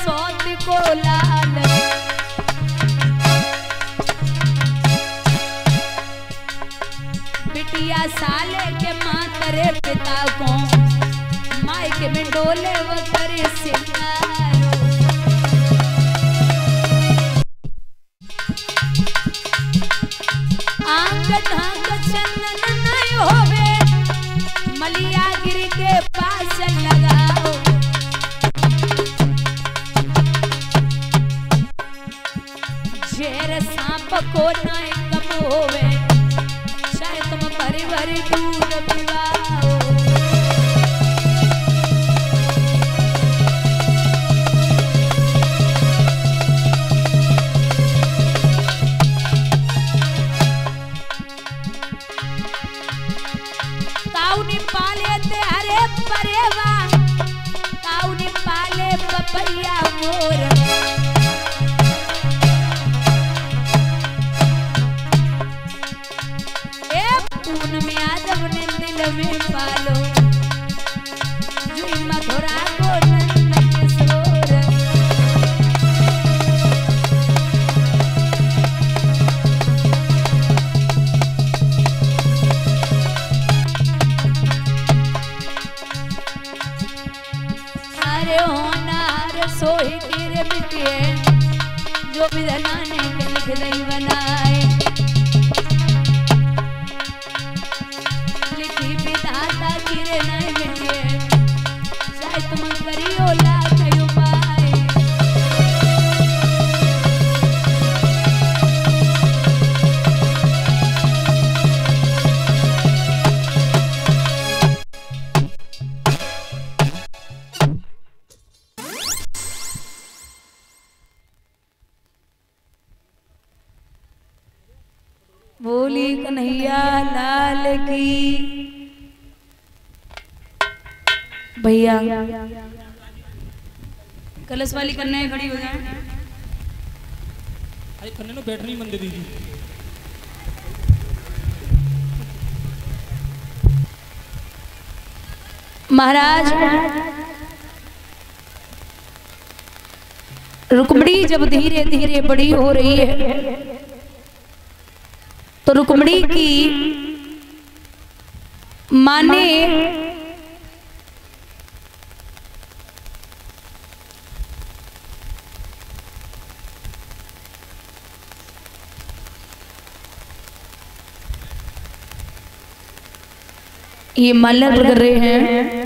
सौत को लाल। बिटिया साले के माँ करे पिता को, मायके में डोले वो करे सिंगारो। आंग ढांग चंदन नहीं होवे, मलिया गिर के पास लगाओ। झेर सांप को नहीं कम होवे, चाहे तुम भरी भरी दूध पिलाओ। ताऊनी पाले ते हरे परेवा, ताऊनी पाले पपैया मोर। पूनम यादव ने दिल में पालो, जुई मथुरा को नंद किशोर। अरे होनार सोही गिर बिटिए, जो विधना ने लिख दई बनाए। विधाता गिरे नहीं मिटे, चाहे तुम करियो लाख उपाय। बोली कन्हैया लाल की। भैया कलश वाली कन्या खड़ी हो जाए। अरे कन्या नो बैठनी मंदिर दीदी। महाराज रुक्मणी जब धीरे धीरे बड़ी हो रही है, तो रुक्मणी की मां ने ये माला कर रहे हैं।